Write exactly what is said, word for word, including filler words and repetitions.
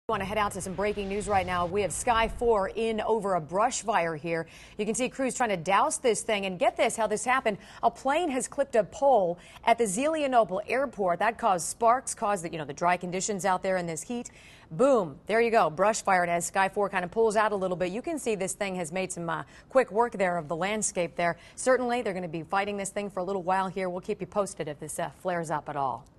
I want to head out to some breaking news right now. We have Sky four in over a brush fire here. You can see crews trying to douse this thing, and get this, how this happened. A plane has clipped a pole at the Zelienople Airport. That caused sparks, caused the, you know, the dry conditions out there in this heat. Boom, there you go, brush fire. And as Sky four kind of pulls out a little bit, you can see this thing has made some uh, quick work there of the landscape there. Certainly, they're going to be fighting this thing for a little while here. We'll keep you posted if this uh, flares up at all.